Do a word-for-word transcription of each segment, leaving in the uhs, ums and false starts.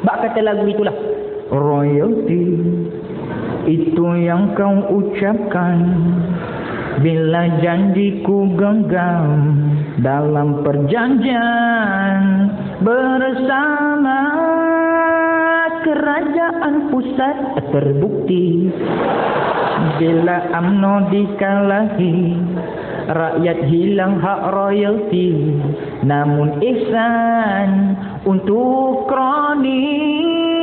Bak kata lagu itulah. Royalty itu yang kau ucapkan bila janjiku genggam dalam perjanjian bersama kerajaan pusat. Terbukti bila U M N O dikalahi, rakyat hilang hak royalti, namun ihsan untuk kroni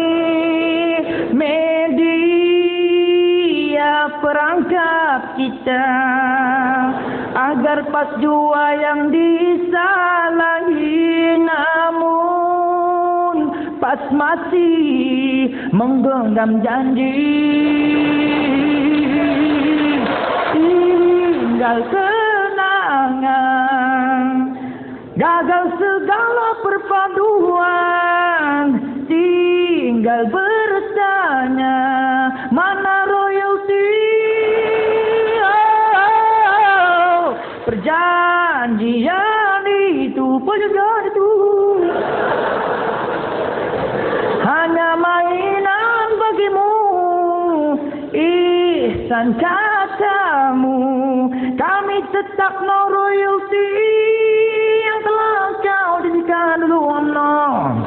media perangkap kita agar pas jua yang disalahi, namun pas masih menggenggam janji tinggal kenangan, gagal segala perpaduan, tinggal bertanya mana royalti. Oh, perjanjian itu, perjanjian itu hanya mainan bagimu, ihsan katamu. Kami tetap no royalty yang telah kau janjikan dulu, U M N O.